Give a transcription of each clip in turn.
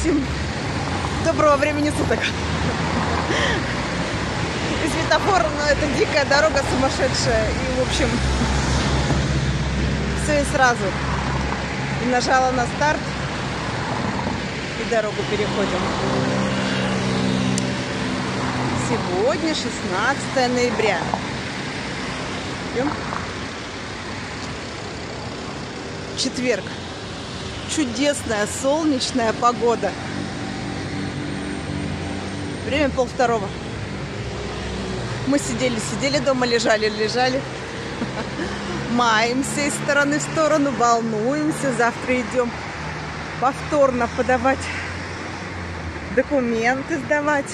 Всем доброго времени суток. И светофор, но это дикая дорога сумасшедшая. И, в общем, все и сразу. И нажала на старт. И дорогу переходим. Сегодня 16 ноября. Идем. Четверг. Чудесная солнечная погода. Время 1:30. Мы сидели дома, лежали. Маемся из стороны в сторону, волнуемся. Завтра идем повторно подавать документы, сдавать.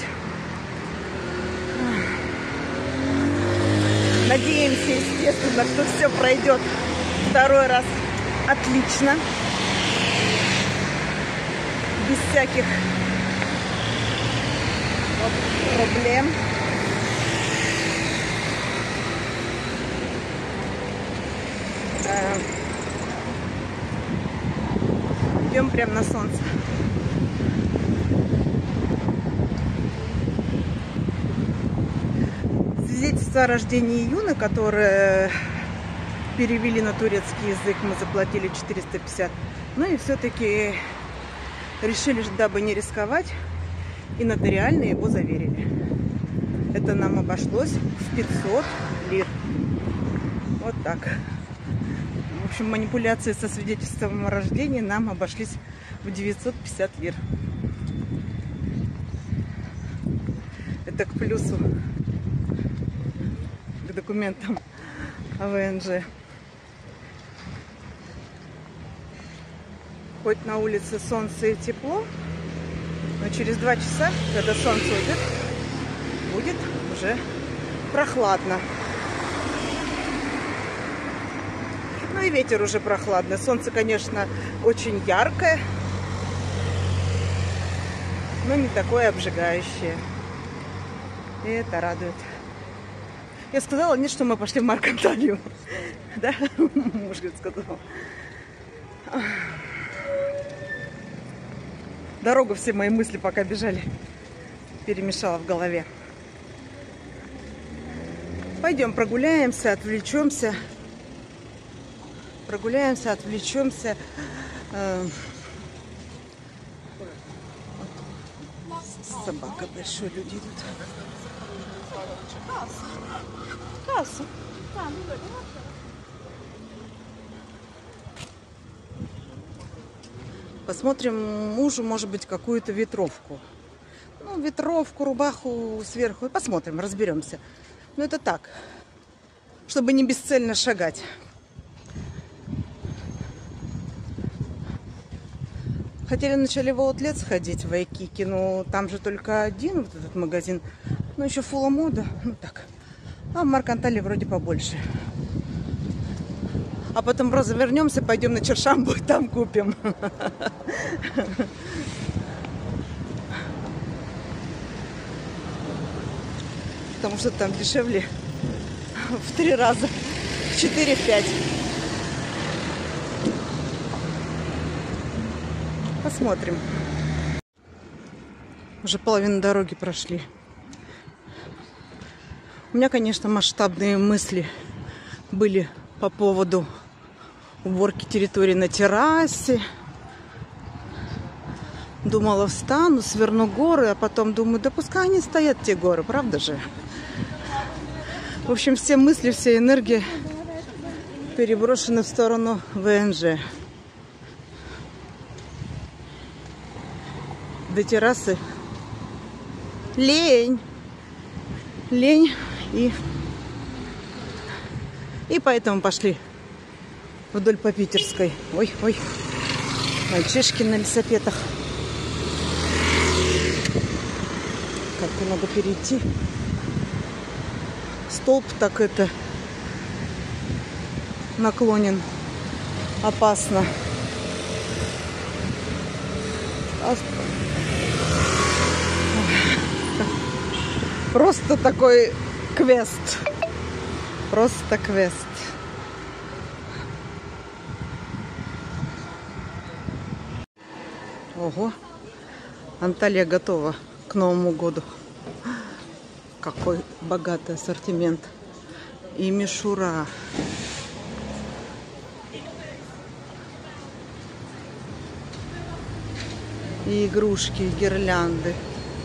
Надеемся, естественно, что все пройдет второй раз отлично. Без всяких проблем. Идем прямо на солнце. Свидетельство о рождении Юны, которое перевели на турецкий язык, мы заплатили 450. Ну и все-таки решили, дабы не рисковать, и нотариально его заверили. Это нам обошлось в 500 лир. Вот так. В общем, манипуляции со свидетельством о рождении нам обошлись в 950 лир. Это к плюсу, к документам о ВНЖ. Хоть на улице солнце и тепло, но через 2 часа, когда солнце уйдет, будет уже прохладно. Ну и ветер уже прохладный. Солнце, конечно, очень яркое, но не такое обжигающее. И это радует. Я сказала, нет, что мы пошли в Марк Анталию. Да? Муж говорит, сказал. Дорогу, все мои мысли пока бежали, перемешала в голове. Пойдем прогуляемся, отвлечемся. Отвлечемся. Собака большой, люди идут. Кассу. Посмотрим мужу, может быть, какую-то ветровку. Ну, ветровку, рубаху сверху. Посмотрим, разберемся. Но это так, чтобы не бесцельно шагать. Хотели вначале в аутлет сходить, в Вайкики, но там же только один вот этот магазин. Ну, еще Фула Мода, ну так. А в Марк Анталии вроде побольше. А потом просто вернемся, пойдем на Чаршамбу и там купим. Потому что там дешевле в 3 раза, в 4-5. Посмотрим. Уже половину дороги прошли. У меня, конечно, масштабные мысли были по поводу уборки территории на террасе. Думала, встану, сверну горы, а потом думаю, да пускай они стоят, те горы, правда же? В общем, все мысли, вся энергия переброшены в сторону ВНЖ. До террасы лень и поэтому пошли вдоль по Питерской. Ой, мальчишки на велосипедах. Как-то надо перейти. Столб так это наклонен. Опасно. Просто такой квест. Просто квест. Ого. Анталия готова к Новому году. Какой богатый ассортимент. И мишура. И игрушки, и гирлянды.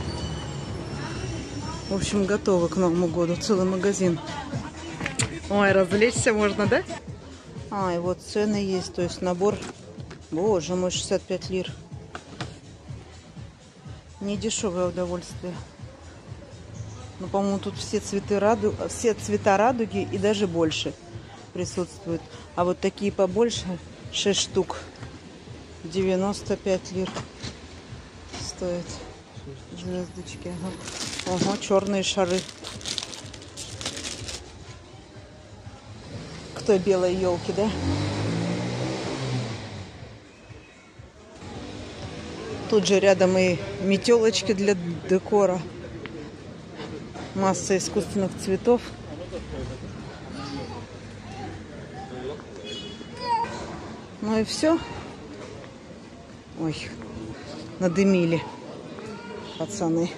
В общем, готовы к Новому году. Целый магазин. Ой, развлечься можно, да? А, и вот цены есть. То есть набор, боже мой, 65 лир. Не дешевое удовольствие. Но, по-моему, тут все цвета радуги и даже больше присутствуют. А вот такие побольше, 6 штук, 95 лир стоят. Звездочки. Ага, черные шары. К той белой елке, да? Тут же рядом и метелочки для декора. Масса искусственных цветов. Ну и все. Ой, надымили пацаны.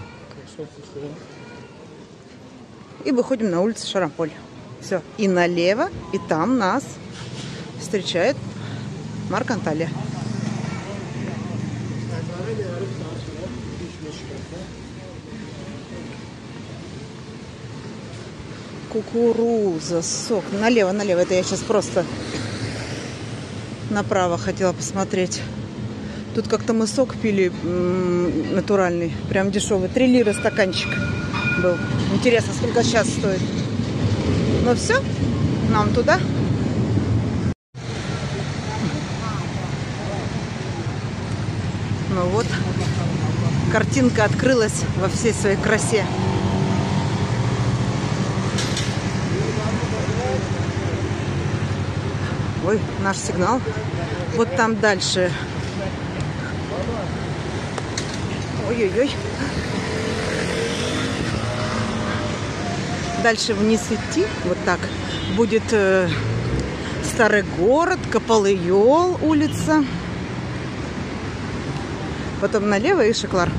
И выходим на улицу Шарамполь. Все. И налево, и там нас встречает Марк Анталия. Кукуруза, сок. Налево, налево. Это я сейчас просто направо хотела посмотреть. Тут как-то мы сок пили натуральный, прям дешевый. 3 лиры стаканчик был. Интересно, сколько сейчас стоит. Ну все, нам туда. Ну вот, картинка открылась во всей своей красе. Ой, наш сигнал. Вот там дальше. Ой-ой-ой. Дальше вниз идти, вот так, будет Старый город, Капалыйол улица. Потом налево и Шеклар.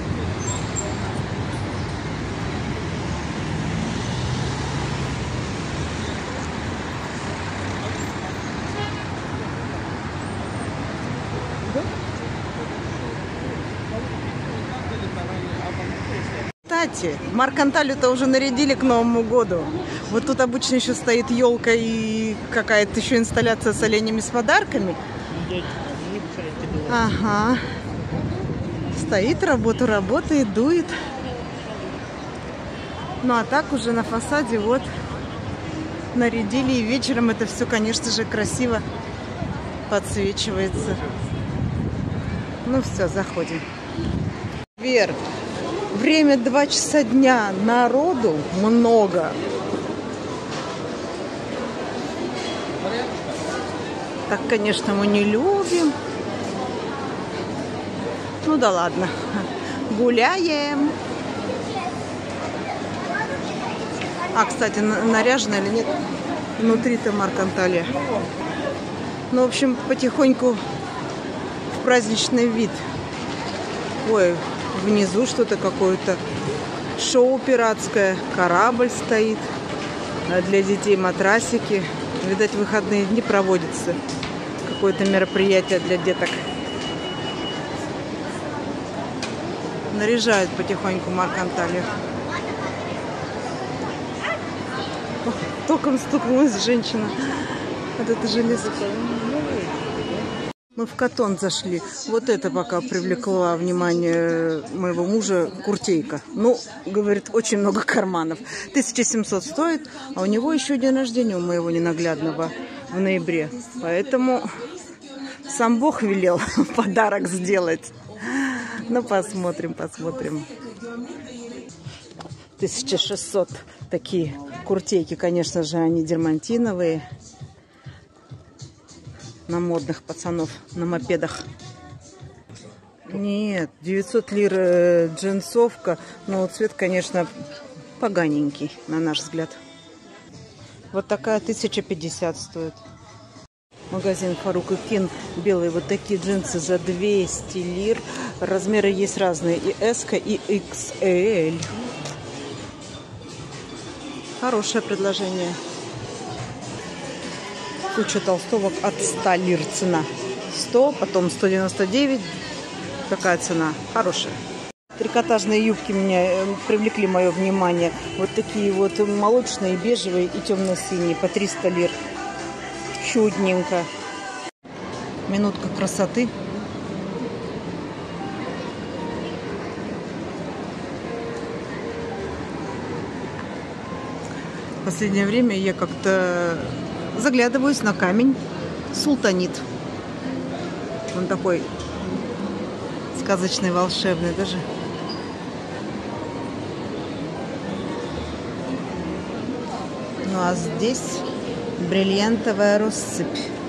Кстати, Марк Анталию-то уже нарядили к Новому году. Вот тут обычно еще стоит елка и какая-то еще инсталляция с оленями, с подарками. Ага. Стоит, работает, дует. Ну а так уже на фасаде вот нарядили. И вечером это все, конечно же, красиво подсвечивается. Ну все, заходим. Вверх. Время 2 часа дня. Народу много. Так, конечно, мы не любим. Ну да ладно. Гуляем. А, кстати, наряжена или нет? Внутри-то Марк Анталия. Ну, в общем, потихоньку в праздничный вид. Ой, внизу что-то какое-то. Шоу пиратское. Корабль стоит. Для детей матрасики. Видать, в выходные дни проводится какое-то мероприятие для деток. Наряжают потихоньку Марк Анталию. Током стукнулась женщина. Вот это железо. Мы в Катон зашли. Вот это пока привлекло внимание моего мужа. Куртейка. Ну, говорит, очень много карманов. 1700 стоит. А у него еще день рождения у моего ненаглядного в ноябре. Поэтому сам Бог велел подарок сделать. Ну, посмотрим. 1600 такие куртейки. Конечно же, они дермантиновые. На модных пацанов, на мопедах. Нет, 900 лир джинсовка. Но цвет, конечно, поганенький, на наш взгляд. Вот такая 1050 стоит. Магазин Фарук и Кин. Белые вот такие джинсы за 200 лир. Размеры есть разные. И S, и XL. Хорошее предложение. Куча толстовок от 100 лир цена. 100, потом 199. Такая цена. Хорошая. Трикотажные юбки меня привлекли мое внимание. Вот такие вот молочные, бежевые и темно-синие. По 300 лир. Чудненько. Минутка красоты. В последнее время я как-то заглядываюсь на камень султанит. Он такой сказочный, волшебный даже. Ну а здесь бриллиантовая россыпь.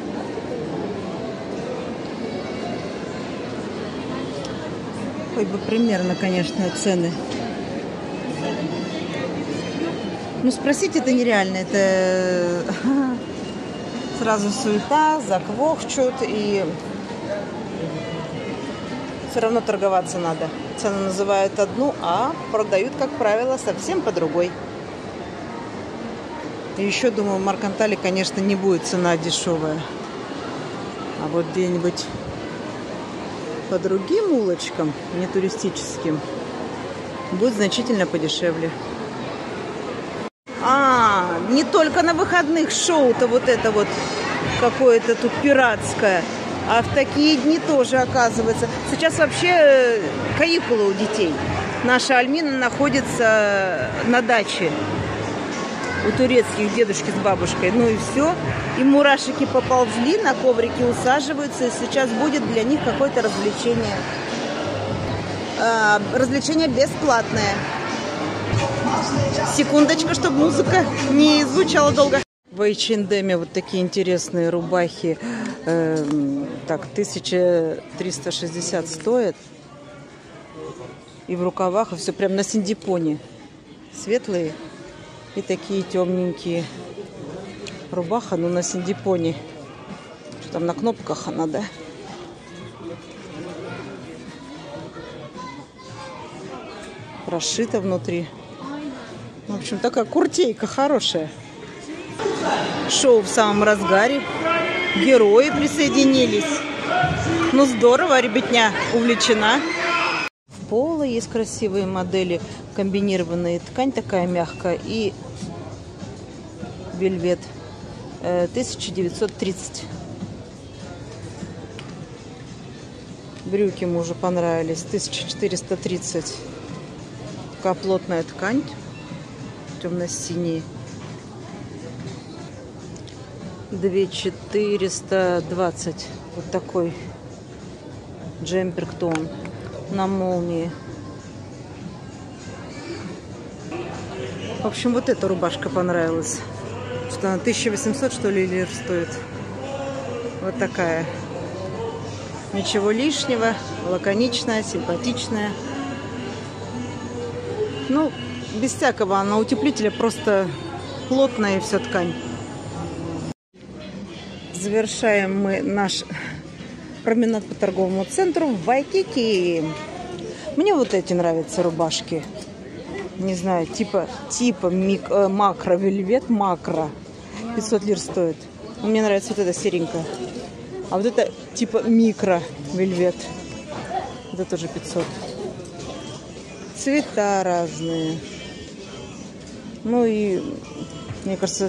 Хоть бы примерно, конечно, цены. Ну, спросить это нереально. Это сразу суета, заквохчут, и все равно торговаться надо. Цену называют одну, а продают, как правило, совсем по другой. И еще, думаю, в Маркантале, конечно, не будет цена дешевая. А вот где-нибудь по другим улочкам, не туристическим, будет значительно подешевле. Не только на выходных шоу-то вот это вот какое-то тут пиратское, а в такие дни тоже, оказывается. Сейчас вообще каникулы у детей. Наша Альмина находится на даче у турецких, дедушки с бабушкой. Ну и все. И мурашики поползли, на коврике усаживаются. И сейчас будет для них какое-то развлечение. Развлечение бесплатное. Секундочку, чтобы музыка не звучала долго. В H&M вот такие интересные рубахи. Так, 1360 стоит. И в рукавах, и все прям на синдипоне. Светлые и такие темненькие. Рубаха, ну на синдипоне. Что там на кнопках она, да? Прошита внутри. В общем, такая куртейка хорошая. Шоу в самом разгаре. Герои присоединились. Ну здорово, ребятня увлечена. В поло есть красивые модели. Комбинированная ткань такая мягкая. И вельвет. 1930. Брюки мужу понравились. 1430. Такая плотная ткань. Темно-синие. 2420. Вот такой джемпер-тон на молнии. В общем, вот эта рубашка понравилась. Что она 1800, что ли, лир стоит. Вот такая. Ничего лишнего. Лаконичная, симпатичная. Ну, без всякого, она утеплителя, просто плотная и все ткань. Завершаем мы наш променад по торговому центру в Вайкики. Мне вот эти нравятся рубашки. Не знаю, типа макро, вельвет макро. 500 лир стоит. Мне нравится вот эта серенькая. А вот это типа микро вельвет. Это тоже 500. Цвета разные. Ну и, мне кажется,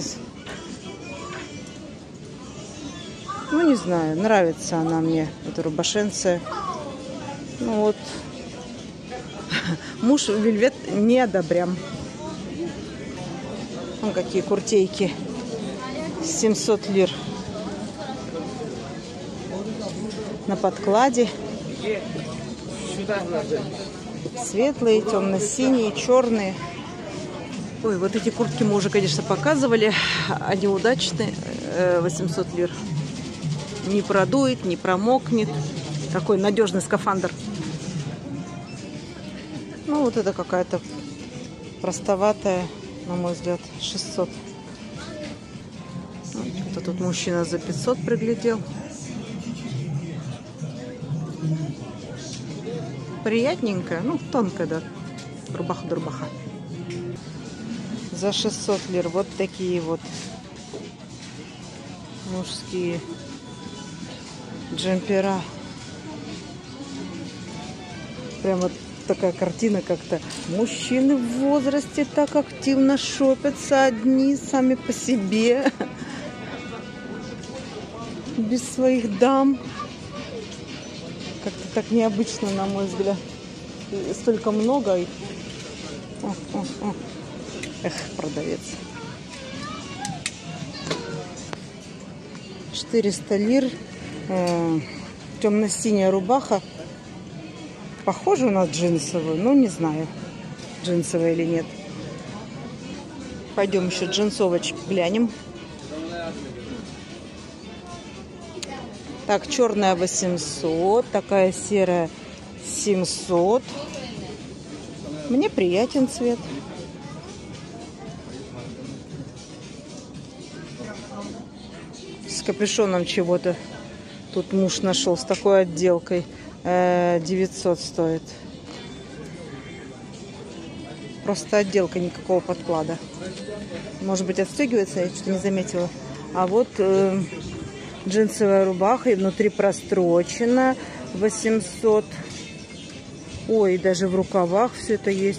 ну не знаю, нравится она мне, эта рубашенция. Ну вот, муж вельвет не одобрям. Вон какие куртейки. 700 лир. На подкладе. Светлые, темно-синие, черные. Ой, вот эти куртки мы уже, конечно, показывали. Они удачные. 800 лир. Не продует, не промокнет. Такой надежный скафандр. Ну, вот это какая-то простоватая, на мой взгляд, 600. Вот Вот тут мужчина за 500 приглядел. Приятненькая, ну, тонкая, да. Рубаха-дурбаха. За 600 лир вот такие вот мужские джемпера. Прям вот такая картина как-то. Мужчины в возрасте так активно шопятся одни, сами по себе. Без своих дам. Как-то так необычно, на мой взгляд. Столько много. Эх, продавец. 400 лир. Темно-синяя рубаха. Похоже на джинсовую, но не знаю, джинсовая или нет. Пойдем еще джинсовочки глянем. Так, черная 800, такая серая 700. Мне приятен цвет. С капюшоном чего-то тут муж нашел, с такой отделкой. 900 стоит. Просто отделка, никакого подклада. Может быть, отстегивается, я что-то не заметила. А вот джинсовая рубаха, и внутри прострочена, 800. Ой, даже в рукавах все это есть.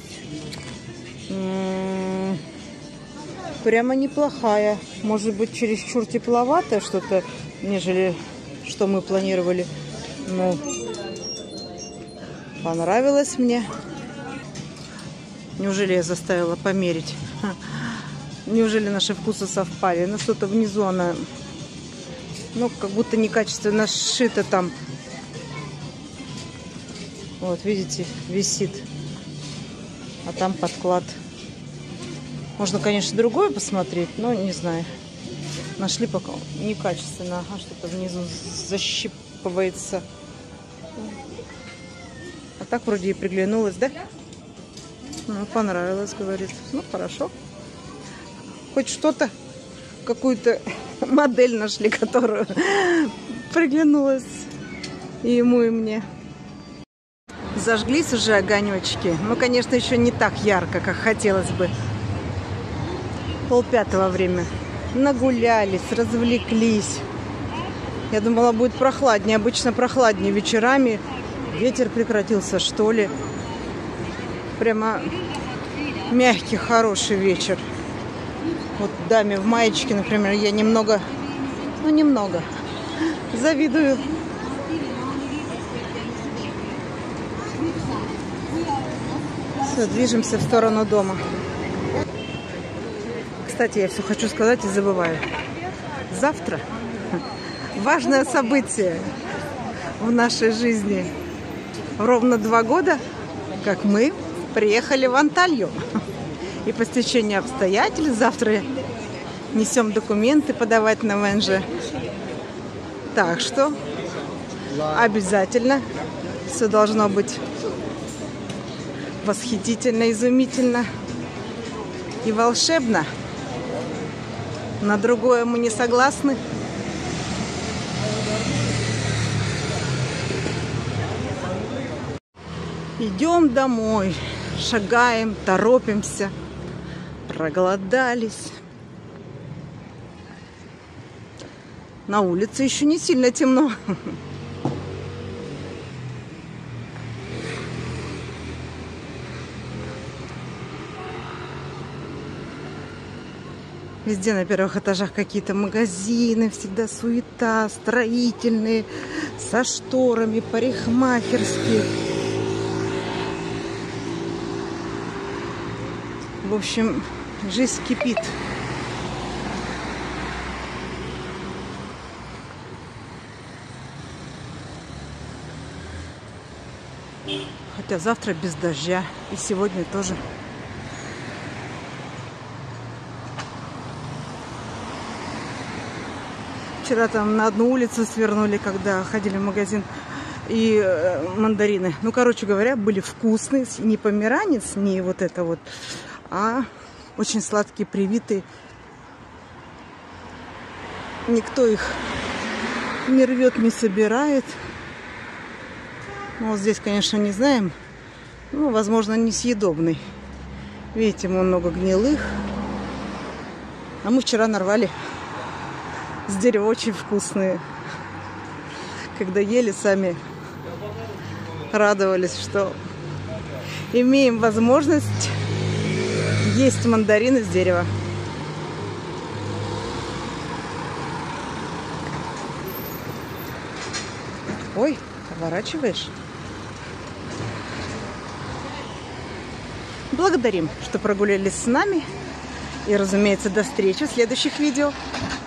Прямо неплохая. Может быть, чересчур тепловато что-то, нежели что мы планировали. Но понравилось мне. Неужели я заставила померить? Неужели наши вкусы совпали? Ну, что-то внизу она, ну, как будто некачественно сшито там. Вот, видите, висит. А там подклад. Можно, конечно, другое посмотреть, но не знаю. Нашли пока некачественно. Ага, что-то внизу защипывается. А так вроде и приглянулась, да? Ну, понравилось, говорит. Ну, хорошо. Хоть что-то, какую-то модель нашли, которую приглянулась и ему, и мне. Зажглись уже огонечки. Ну, конечно, еще не так ярко, как хотелось бы. 4:30 время. Нагулялись, развлеклись. Я думала, будет прохладнее. Обычно прохладнее вечерами. Ветер прекратился, что ли. Прямо мягкий, хороший вечер. Вот даме в маечке, например, я немного, ну немного, завидую. Все, движемся в сторону дома. Кстати, я все хочу сказать и забываю. Завтра важное событие в нашей жизни. Ровно 2 года, как мы приехали в Анталью. И по стечению обстоятельств завтра несем документы подавать на ВНЖ. Так что обязательно все должно быть восхитительно, изумительно и волшебно. На другое мы не согласны. Идем домой, шагаем, торопимся, проголодались. На улице еще не сильно темно. Везде на первых этажах какие-то магазины, всегда суета, строительные, со шторами, парикмахерские. В общем, жизнь кипит. Хотя завтра без дождя. И сегодня тоже. Вчера там на одну улицу свернули, когда ходили в магазин. И мандарины. Ну, короче говоря, были вкусные. Не померанец, не вот это вот. А очень сладкие, привитые. Никто их не рвет, не собирает. Ну, вот здесь, конечно, не знаем. Ну, возможно, несъедобный. Видите, много гнилых. А мы вчера нарвали с дерева очень вкусные. Когда ели, сами радовались, что имеем возможность есть мандарины с дерева. Ой, поворачиваешь? Благодарим, что прогулялись с нами. И, разумеется, до встречи в следующих видео.